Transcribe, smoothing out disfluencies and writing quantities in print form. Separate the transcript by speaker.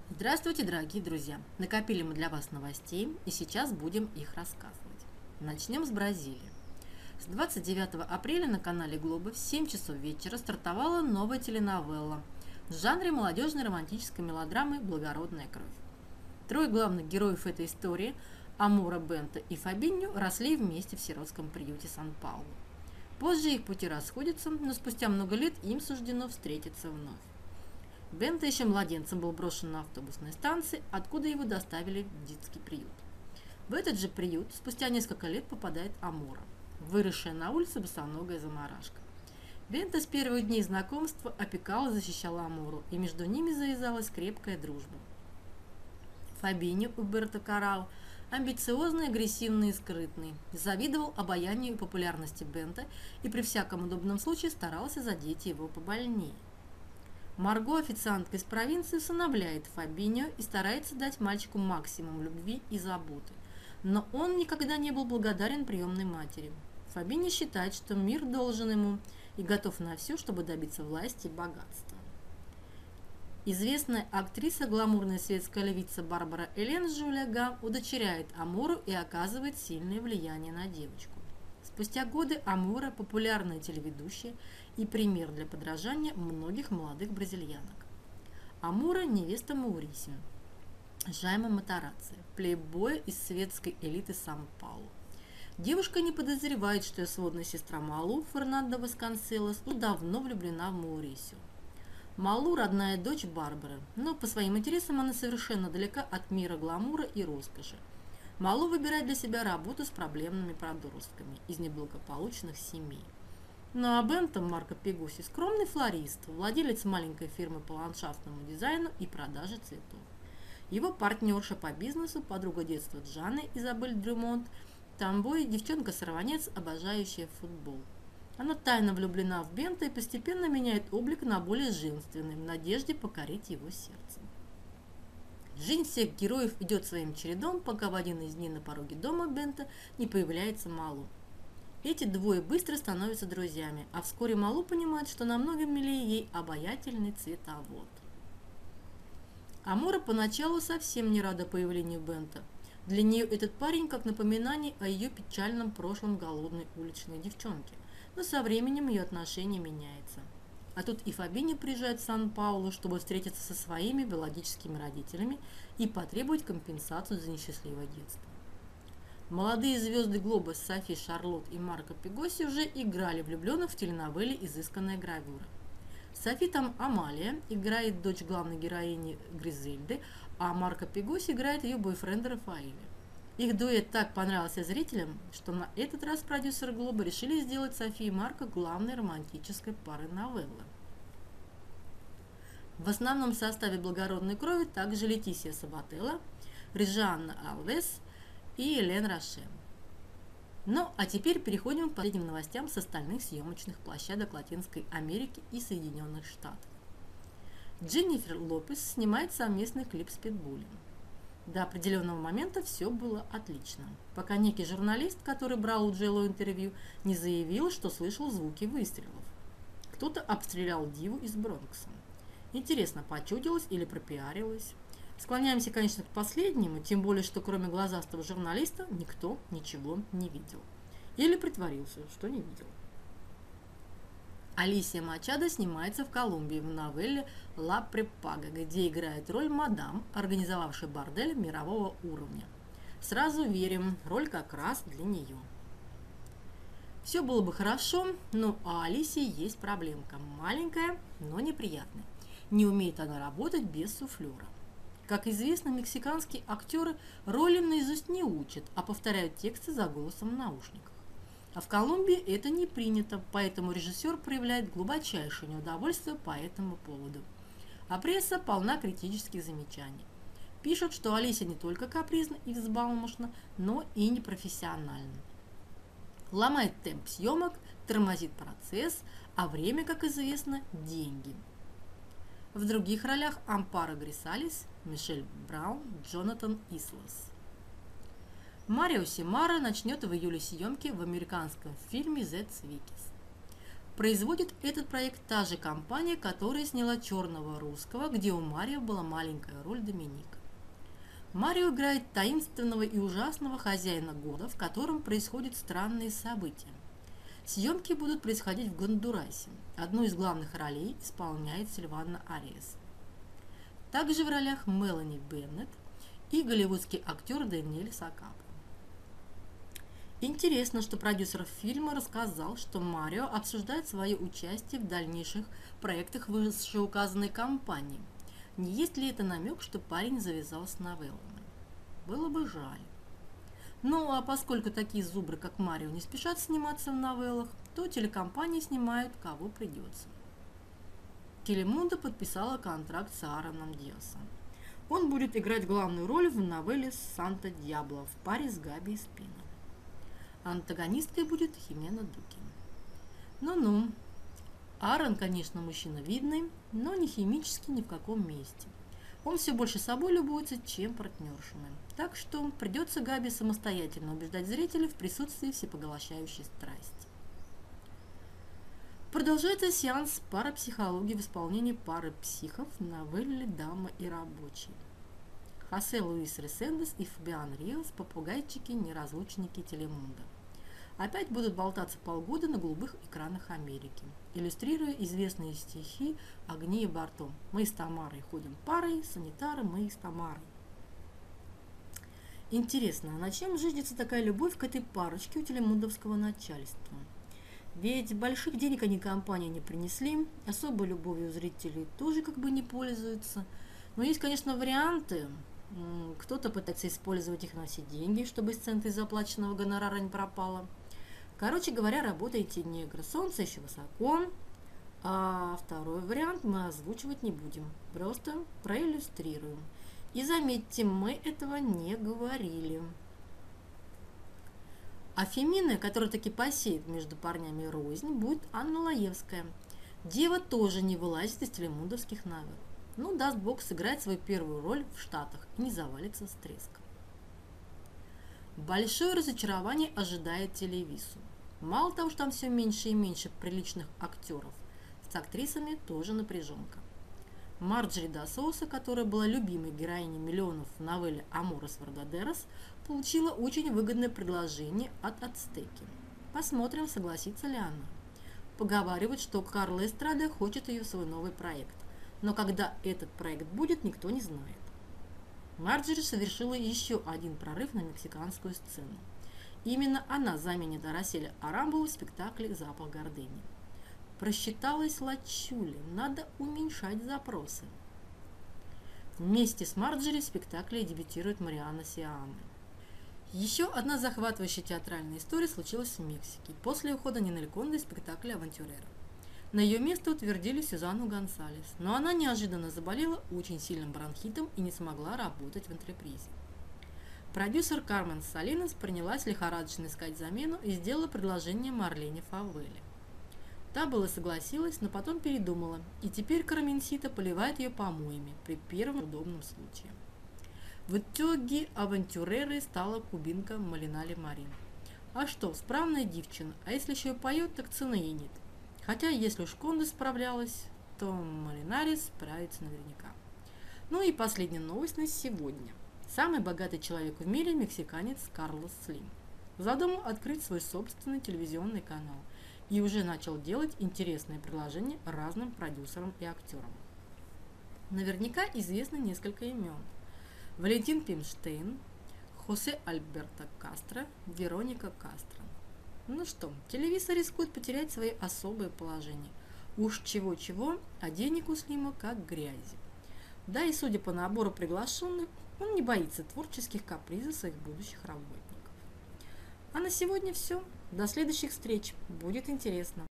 Speaker 1: Здравствуйте, дорогие друзья! Накопили мы для вас новостей, и сейчас будем их рассказывать. Начнем с Бразилии. С 29 апреля на канале Глобо в 7 часов вечера стартовала новая теленовелла в жанре молодежной романтической мелодрамы «Благородная кровь». Трое главных героев этой истории – Амура, Бента и Фабиньо – росли вместе в сиротском приюте Сан-Паулу. Позже их пути расходятся, но спустя много лет им суждено встретиться вновь. Бента еще младенцем был брошен на автобусной станции, откуда его доставили в детский приют. В этот же приют спустя несколько лет попадает Амура, выросшая на улице босоногая заморашка. Бента с первых дней знакомства опекала и защищала Амуру, и между ними завязалась крепкая дружба. Фабиньо Уберто Карао, амбициозный, агрессивный и скрытный, завидовал обаянию и популярности Бента и при всяком удобном случае старался задеть его побольнее. Марго, официантка из провинции, усыновляет Фабиньо и старается дать мальчику максимум любви и заботы. Но он никогда не был благодарен приемной матери. Фабиньо считает, что мир должен ему и готов на все, чтобы добиться власти и богатства. Известная актриса, гламурная светская львица Барбара Элен Жюля удочеряет Амуру и оказывает сильное влияние на девочку. Спустя годы Амура – популярная телеведущая и пример для подражания многих молодых бразильянок. Амура – невеста Маурисио, Жайма Матарацци, плейбоя из светской элиты Сан-Паулу. Девушка не подозревает, что ее сводная сестра Малу, Фернандо Васконселос, давно влюблена в Маурисио. Малу – родная дочь Барбары, но по своим интересам она совершенно далека от мира гламура и роскоши. Малу выбирает для себя работу с проблемными подростками из неблагополучных семей. Ну а Бента Марко Пегоси – скромный флорист, владелец маленькой фирмы по ландшафтному дизайну и продаже цветов. Его партнерша по бизнесу, подруга детства Джаны Изабель Дрюмонт, тамбой, девчонка-сорванец, обожающая футбол. Она тайно влюблена в Бента и постепенно меняет облик на более женственный, в надежде покорить его сердце. Жизнь всех героев идет своим чередом, пока в один из дней на пороге дома Бента не появляется Малу. Эти двое быстро становятся друзьями, а вскоре Малу понимает, что намного милее ей обаятельный цветовод. Амура поначалу совсем не рада появлению Бента. Для нее этот парень как напоминание о ее печальном прошлом голодной уличной девчонки, но со временем ее отношение меняется. А тут и Фабиньо приезжает в Сан-Паулу, чтобы встретиться со своими биологическими родителями и потребовать компенсацию за несчастливое детство. Молодые звезды Глоба Софи Шарлотт и Марко Пегоси уже играли влюбленных в теленовелле «Изысканная гравюра». Софи там Амалия, играет дочь главной героини Гризельды, а Марко Пегоси играет ее бойфренда Рафаэля. Их дуэт так понравился зрителям, что на этот раз продюсеры Глоба решили сделать Софи и Марко главной романтической парой новеллы. В основном составе «Благородной крови» также Летисия Сабателла, Режанна Алвес и Элен Роше. Ну, а теперь переходим к последним новостям с остальных съемочных площадок Латинской Америки и Соединенных Штатов. Дженнифер Лопес снимает совместный клип с Питбулем. До определенного момента все было отлично, пока некий журналист, который брал у Джей-Ло интервью, не заявил, что слышал звуки выстрелов. Кто-то обстрелял диву из Бронкса. Интересно, почудилось или пропиарилось? Склоняемся, конечно, к последнему, тем более, что кроме глазастого журналиста никто ничего не видел. Или притворился, что не видел. Алисия Мачадо снимается в Колумбии в новелле «Ла Препага», где играет роль мадам, организовавшей бордель мирового уровня. Сразу верим, роль как раз для нее. Все было бы хорошо, но у Алисии есть проблемка. Маленькая, но неприятная. Не умеет она работать без суфлера. Как известно, мексиканские актеры роли наизусть не учат, а повторяют тексты за голосом в наушниках. А в Колумбии это не принято, поэтому режиссер проявляет глубочайшее неудовольствие по этому поводу. А пресса полна критических замечаний. Пишут, что Алисия не только капризна и взбалмошна, но и непрофессиональна. Ломает темп съемок, тормозит процесс, а время, как известно, деньги. В других ролях Ампаро Грисалис, Мишель Браун, Джонатан Ислас. Марио Симара начнет в июле съемки в американском фильме «The Цвикис». Производит этот проект та же компания, которая сняла «Черного русского», где у Марио была маленькая роль Доминика. Марио играет таинственного и ужасного хозяина года, в котором происходят странные события. Съемки будут происходить в Гондурасе. Одну из главных ролей исполняет Сильвана Ариес. Также в ролях Мелани Беннет и голливудский актер Дэниэль Сакапо. Интересно, что продюсер фильма рассказал, что Марио обсуждает свое участие в дальнейших проектах вышеуказанной компании. Не есть ли это намек, что парень завязал с новеллами? Было бы жаль. Ну, а поскольку такие зубры, как Марио, не спешат сниматься в новеллах, то телекомпании снимают, кого придется. Телемунда подписала контракт с Аароном Диасом. Он будет играть главную роль в новелле «Санта Дьябло» в паре с Габи Эспино. Антагонисткой будет Химена Дуки. Ну-ну. Аарон, конечно, мужчина видный, но не химический ни в каком месте. Он все больше собой любуется, чем партнершами. Так что придется Габи самостоятельно убеждать зрителей в присутствии всепоглощающей страсти. Продолжается сеанс парапсихологии в исполнении пары психов в новелле «Дама и рабочий». Хосе Луис Ресендес и Фабиан Риос – попугайчики-неразлучники Телемунда. Опять будут болтаться полгода на голубых экранах Америки, иллюстрируя известные стихи Агнии Барто. «Мы с Тамарой ходим парой, санитары, мы с Тамарой». Интересно, а на чем жиждется такая любовь к этой парочке у телемундовского начальства? Ведь больших денег они компании не принесли, особой любовью зрителей тоже как бы не пользуются. Но есть, конечно, варианты. Кто-то пытается использовать их на все деньги, чтобы из цента из заплаченного гонорара не пропало. Короче говоря, работаете негр, солнце еще высоко, а второй вариант мы озвучивать не будем, просто проиллюстрируем. И заметьте, мы этого не говорили. А феминная, которая таки посеет между парнями рознь, будет Анна Лаевская. Дева тоже не вылазит из телемундовских новелл. Ну, даст бог сыграть свою первую роль в Штатах и не завалится с треском. Большое разочарование ожидает телевизу. Мало того, что там все меньше и меньше приличных актеров, с актрисами тоже напряженка. Марджори да Соуса, которая была любимой героиней миллионов в новелле «Аморос Вердадерос», получила очень выгодное предложение от Ацтеки. Посмотрим, согласится ли она. Поговаривают, что Карла Эстрада хочет ее в свой новый проект. Но когда этот проект будет, никто не знает. Марджори совершила еще один прорыв на мексиканскую сцену. Именно она заменит Араселя Арамбову в спектакле «Запах гордыни». Просчиталась Лачули, надо уменьшать запросы. Вместе с Марджори в спектакле дебютирует Мариана Сиаме. Еще одна захватывающая театральная история случилась в Мексике после ухода Нинель Конде из спектакля «Авантюрера». На ее место утвердили Сюзанну Гонсалес, но она неожиданно заболела очень сильным бронхитом и не смогла работать в антрепризе. Продюсер Кармен Салинес принялась лихорадочно искать замену и сделала предложение Марлене Фавеле. Та была согласилась, но потом передумала, и теперь Карменсита поливает ее помоями при первом удобном случае. В итоге авантюрерой стала кубинка Малинали Марин. А что, справная девчина, а если еще и поет, так цены ей нет. Хотя, если уж Конде справлялась, то Малинари справится наверняка. Ну и последняя новость на сегодня. Самый богатый человек в мире – мексиканец Карлос Слим. Задумал открыть свой собственный телевизионный канал и уже начал делать интересные предложения разным продюсерам и актерам. Наверняка известно несколько имен. Валентин Пимштейн, Хосе Альберто Кастро, Вероника Кастро. Ну что, телевизор рискует потерять свои особые положения. Уж чего-чего, а денег у Слима как грязи. Да и судя по набору приглашенных, он не боится творческих капризов своих будущих работников. А на сегодня все. До следующих встреч. Будет интересно.